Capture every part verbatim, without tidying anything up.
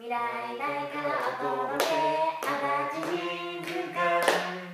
未来大からお届け、足立ジーンズ館。あ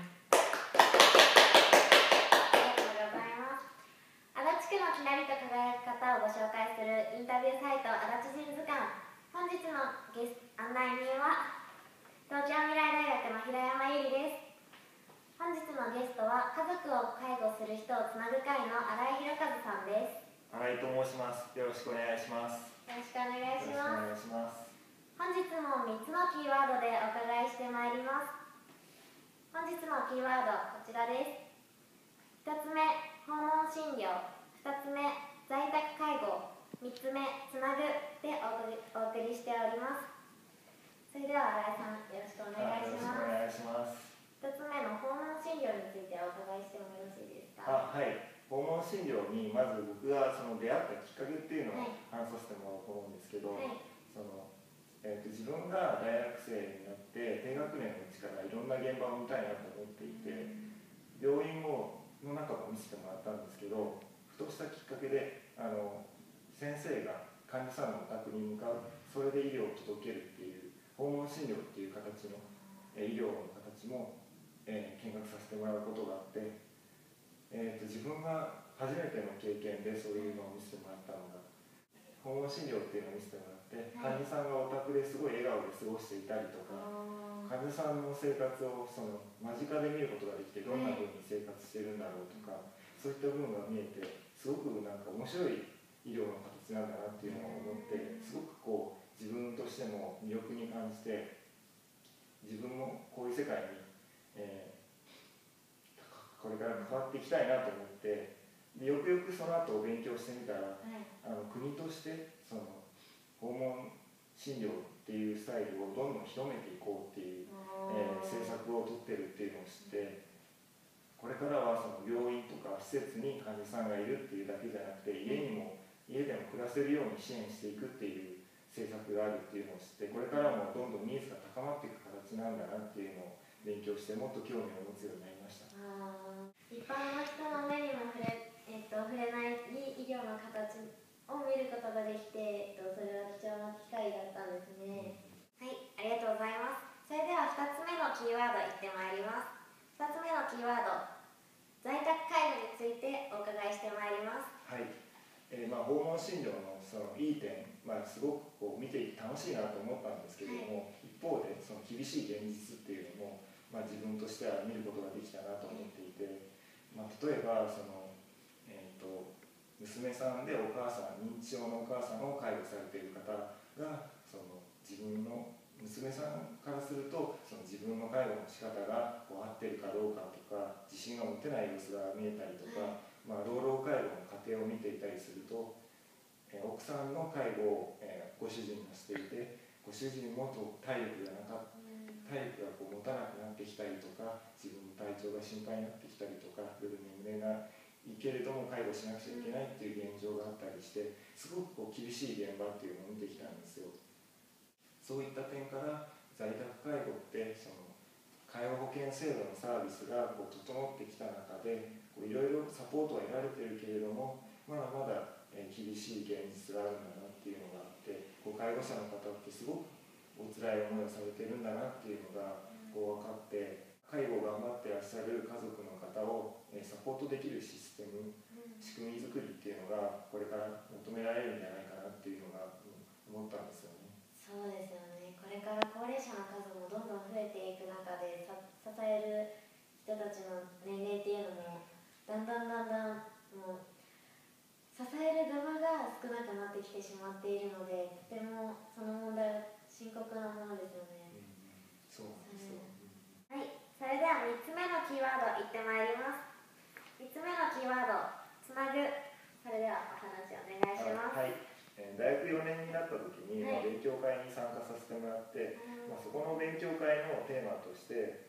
りがとうございます。足立区のきらりと輝く方をご紹介するインタビューサイト足立ジーンズ館。本日のゲス案内人は東京未来大学の平山由里です。本日のゲストは家族を介護する人をつなぐ会の新井博和さんです。 新井と申します。よろしくお願いします。 よろしくお願いします。 よろしくお願いします。 本日もみっつのキーワードでお伺いしてまいります。本日のキーワードこちらです。ひとつめ訪問診療、ふたつめ在宅介護、みっつめつなぐでお送り、お送りしております。それでは新井さん、よろしくお願いします。 よろしくお願いします。 ひとつめの訪問診療についてお伺いしてもよろしいですか。 あ、はい。訪問診療にまず僕がその出会ったきっかけっていうのを話させてもらおうと思うんですけど、はい、そのえー、と自分が大学生になって低学年のうちからいろんな現場を見たいなと思っていて、病院をの中も見せてもらったんですけど、ふとしたきっかけであの先生が患者さんのお宅に向かう、それで医療を届けるっていう訪問診療っていう形の、えー、医療の形も、えー、見学させてもらうことがあって、えー、と自分が初めての経験でそういうのを見せてもらったのが訪問診療っていうのを見せてもらって、患者さんがお宅ですごい笑顔で過ごしていたりとか、患者さんの生活をその間近で見ることができて、どんな風に生活してるんだろうとか、そういった部分が見えて、すごくなんか面白い医療の形なんだなっていうのを思って、すごくこう自分としても魅力に感じて、自分もこういう世界に、えー、これから関わっていきたいなと思って、でよくよくその後勉強してみたら、はい、あの国としてその訪問診療っていうスタイルをどんどん広めていこうっていう、えー、政策を取ってるっていうのを知って、これからはその病院とか施設に患者さんがいるっていうだけじゃなくて、家にも家でも暮らせるように支援していくっていう政策があるっていうのを知って、これからもどんどんニーズが高まっていく形なんだなっていうのを勉強して、もっと興味を持つようになりました。 あ一般の人の目にも触れ、えっと、触れない医療の形を見ることができて、えっと、それは貴重な機会だったんですね。はい、ありがとうございます。それではふたつめのキーワードいってまいります。ふたつめのキーワード、在宅介護についてお伺いしてまいります。 はい、えーまあ、訪問診療のそのいい点、まあ、すごくこう見ていて楽しいなと思ったんですけれども、はい、一方でその厳しい現実っていうのも、まあ、自分としては見ることができたなと思っていて、まあ、例えばその、えーと、娘さんでお母さん、認知症のお母さんを介護されている方がその自分の娘さんからすると、その自分の介護の仕方がこう合ってるかどうかとか、自信が持てない様子が見えたりとか、まあ、老老介護の過程を見ていたりすると、えー、奥さんの介護を、えー、ご主人がしていて、ご主人も体力がなかった体力がこう持たなくなってきたりとか、自分の体調が心配になってきたりとか、夜眠れないけれども介護しなくちゃいけないっていう現状があったりして、すごくこう厳しい現場っていうのを見てきたんですよ。そういった点から在宅介護ってその介護保険制度のサービスがこう整ってきた中で、いろいろサポートは得られているけれども、まだまだ厳しい現実があるんだなっていうのがあって、こう介護者の方ってすごくお辛い思いをされてるんだなっていうのがこう分かって、介護を頑張ってらっしゃる家族の方をサポートできるシステム、仕組み作りっていうのがこれから求められるんじゃないかなっていうのが思ったんですよね。 そうですよね。これから高齢者の数もどんどん増えていく中で、さ支える人たちの年齢っていうのもだんだんだんだんもう支える側が少なくなってきてしまっているので、とてもその問題は深刻なものですよね。 うん、そうなんですよ。 はい、それではみっつめのキーワードいってまいります。みっつめのキーワード、つなぐ。それではお話お願いします。 はい、えー、大学よねんになった時に、はい、まあ、勉強会に参加させてもらって、まあ、そこの勉強会のテーマとして、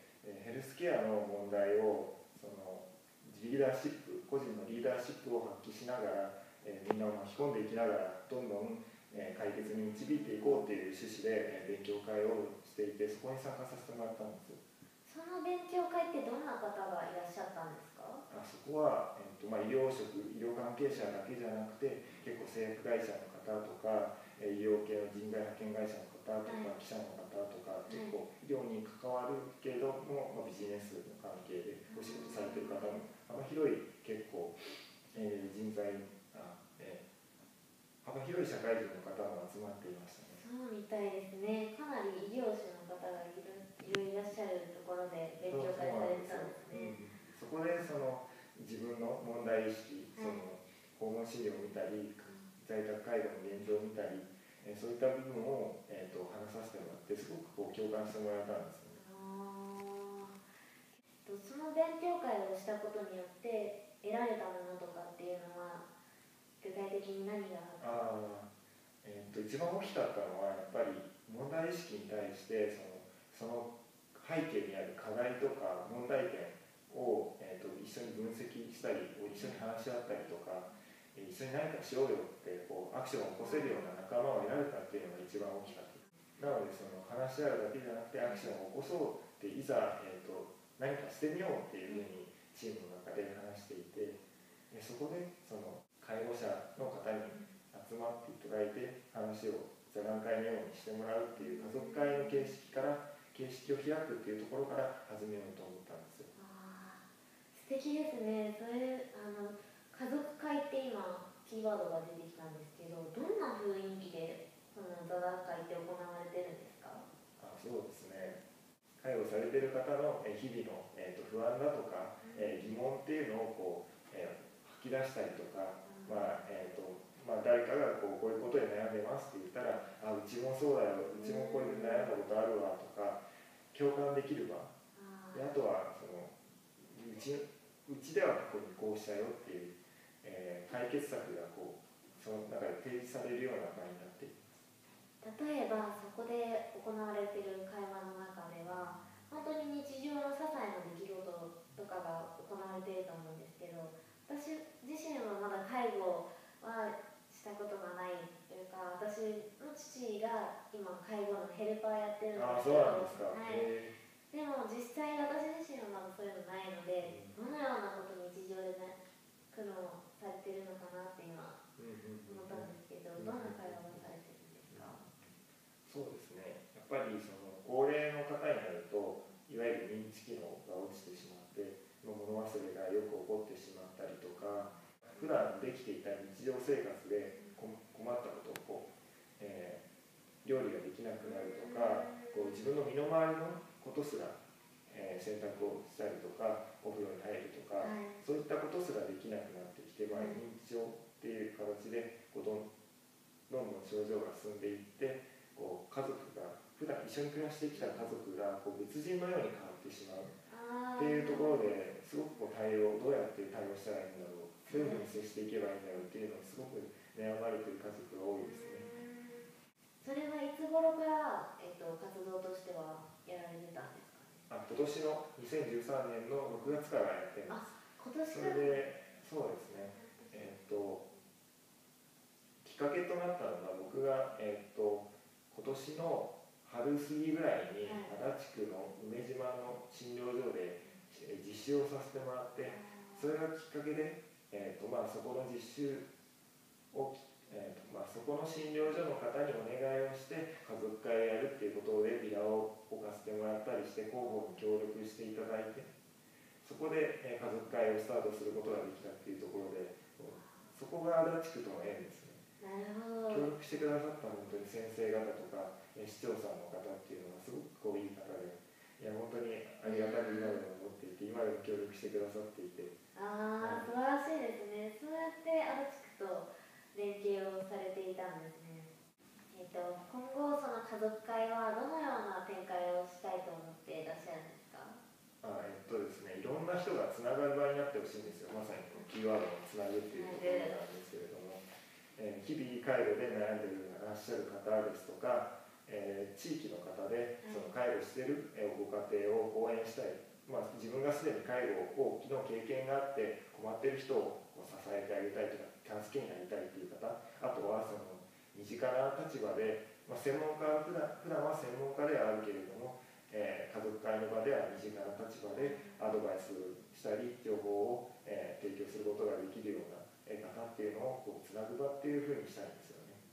えー、ヘルスケアの問題をそのリーダーシップ、個人のリーダーシップを発揮しながら、えー、みんなを巻き込んでいきながらどんどん、えー、解決に導いていこうという趣旨で、えー、勉強会をしていて、そこに参加させてもらったんです。 その勉強会ってどんな方がいらっしゃったんですか？ あそこは、えーとまあ、医療職、医療関係者だけじゃなくて、結構製薬会社の方とか、 医療系の人材派遣会社の方とか、記者の方とか、結構医療に関わるけれども、まあ、ビジネスの関係でお仕事されてる方も幅広い結構、えー、人材あ、えー、幅広い社会人の方も集まっていましたね。 そうみたいですね。かなり医療士の方がいるいろいらっしゃるところで勉強会されてたんですね。 そこでその自分の問題意識、その訪問資料を見たり、在宅介護の現状を見たり、えー、そういった部分を、えー、と話させてもらって、すごくこう共感してもらえたんですよね。 あその勉強会をしたことによって得られたものとかっていうのは具体的に何がああ、えー、と一番大きかったのはやっぱり問題意識に対してその、その背景にある課題とか問題点を、えー、と一緒に分析したり、一緒に話し合ったりとか、一緒に何かしようよってこうアクションを起こせるような仲間を得られたっていうのが一番大きかったです。なのでその話し合うだけじゃなくてアクションを起こそうっていざ、えー、と何かしてみようっていうふうにチームの中で話していて、でそこでその介護者の方に集まっていただいて話を座談会のようにしてもらうっていう家族会の形式から形式を開くっていうところから始めようと思ったんですよ。 あ素敵ですね。それあの家族会って今キーワードが出てきたんですけど、どんな雰囲気でその座談会って行われてるんですか？ あそうですね。介護されている方の日々の、えー、と不安だとか、えー、疑問っていうのをこう、えー、吐き出したりとか、まあえーとまあ、誰かがこう、こういうことで悩んでますって言ったら、あうちもそうだよ、うちもこういう悩んだことあるわとか共感できる場で、あとはそのうちうちではここにこうしたよっていう、えー、解決策がこうその中で提示されるような場になっています。 例えばそこで行われている会話の中では本当に日常の些細な出来事とかが行われていると思うんですけど、私自身はまだ介護はしたことがないというか、私の父が今介護のヘルパーやってるんですけど、 あそうなんですか、 はい、でも実際私自身はまだそういうのないので、どのようなことに日常で、ね、苦労されてるのかなって今思ったんですけど、どんな会話をされてるんですか？ そうですね、やっぱりその高齢の方になるといわゆる認知機能が落ちてしまって物忘れがよく起こってしまったりとか、普段できていた日常生活で困ったことをこう、えー、料理ができなくなるとか、こう自分の身の回りのことすら、えー、洗濯をしたりとかお風呂に入るとか、はい、そういったことすらできなくなってきて、まあ、認知症っていう形でこうどんどんどん症状が進んでいって、こう家族が普段一緒に暮らしてきた家族がこう別人のように変わってしまうっていうところで、すごくこう対応どうやって対応したらいいんだろう、どういうふうに接していけばいいんだろうっていうのをすごく悩まれている家族が多いですね。 それはいつ頃から、えっと、活動としてはやられてたんですかね？ あ今年のにせんじゅうさんねんのろくがつからやってます。 あ今年それでそうですね、えー、っときっかけとなったのが、僕が、えー、っと今年の春過ぎぐらいに足立区の梅島の診療所で実習をさせてもらって、それがきっかけで、えーとまあ、そこの実習を、えーとまあ、そこの診療所の方にお願いをして家族会をやるっていうことでビラを置かせてもらったりして広報に協力していただいて、そこで、えー、家族会をスタートすることができたっていうところで、そこが足立区との縁ですね。 なるほど。 協力してくださった本当に先生方とか市長さんの方っていうのがすごくこういい方で、いや本当にありがたく今でも思っていて、今でも協力してくださっていて、 ああ、素晴らしいですね。そうやって足立区と連携をされていたんですね。えっと、今後その家族会はどのような展開をしたいと思っていらっしゃるんですか？ あえっとですね、いろんな人がつながる場になってほしいんですよ。まさにこのキーワードのつなぐっていうところなんですけれども、えー、日々介護で悩んでいらっしゃる方ですとか、えー、地域の方でその介護しているご家庭を応援したい、まあ、自分がすでに介護をの経験があって困っている人を支えてあげたいとか助けになりたいという方、あとはその身近な立場で、まあ、専門家は普段、普段は専門家ではあるけれども、えー、家族会の場では身近な立場でアドバイスしたり情報を、えー、提供することができるような方っていうのをこうつなぐ場っていうふうにしたいんですよね。 あ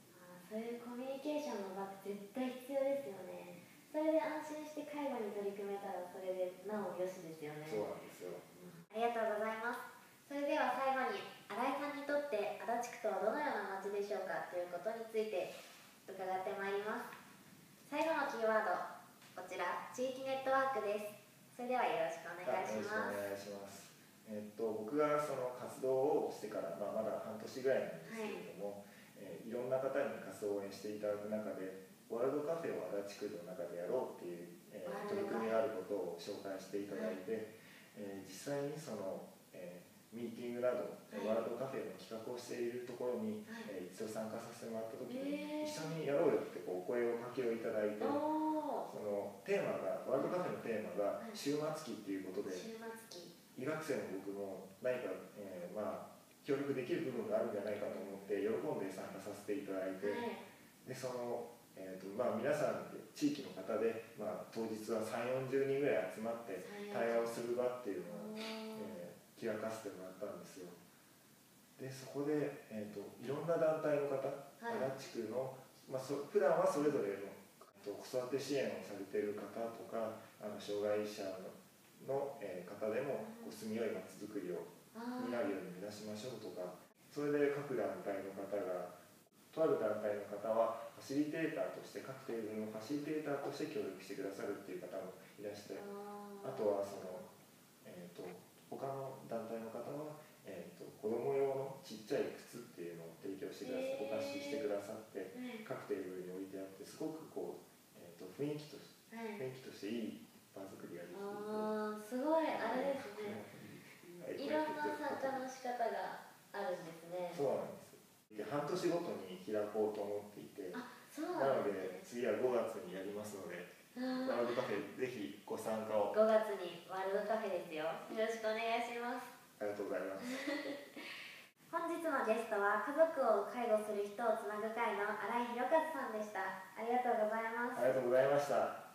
そういうコミュニケーションの場って絶対必要ですよね。それで安心して介護に取り組めたらそれでなおよしですよね。 そうなんですよ。 ありがとうございます。それでは最後に新井さんにとって足立区とはどのような町でしょうかということについて伺ってまいります。最後のキーワード、こちら地域ネットワークです。それではよろしくお願いします。 よろしくお願いします。えっと僕がその活動をしてから、まあ、まだ半年ぐらいなんですけれども、はいえー、いろんな方に活動を応援していただく中でワールドカフェを足立区の中でやろうっていう、えー、取り組みがあることを紹介していただいて、はいえー、実際にその、えーミーティングなど、はい、ワールドカフェの企画をしているところに、はいえー、一度参加させてもらった時に、えー、一緒にやろうよってこうお声をかけをいただいて、そのテーマがワールドカフェのテーマが終末期っていうことで、終末期医学生の僕も何か、えー、まあ協力できる部分があるんじゃないかと思って喜んで参加させていただいて、はい、でその、えーとまあ、皆さん地域の方で、まあ、当日はさんじゅう、よんじゅうにんぐらい集まって対話をする場っていうのを、えー、開かせてもらったんですよ。でそこで、えーと、いろんな団体の方、はい、足立区の、まあ、そ普段はそれぞれの子育て支援をされている方とかあの障害者のの、えー、方でもこう住みよい街づくりをになるように目指しましょうとか、それで各団体の方がとある団体の方はファシリテーターとして各テーブルのファシリテーターとして協力してくださるっていう方もいらして、あとはその、えー、と他の団体の方は、えー、と子供用のちっちゃい靴っていうのを提供してくださって、お貸ししてくださって各テーブルに置いてあって、すごくこう、えー、と雰囲気として、雰囲気としていい場作りができていて、 あーすごいあれですねいろんな参加の仕方があるんですね。 そうなんです。で半年ごとに開こうと思っていて、 あそうなんですね、 なので次はごがつにやりますので、ワールドカフェぜひご参加を。 ごがつにワールドカフェですよ。よろしくお願いします。 ありがとうございます。 本日のゲストは家族を介護する人をつなぐ会の新井宏和さんでした。ありがとうございます。 ありがとうございました。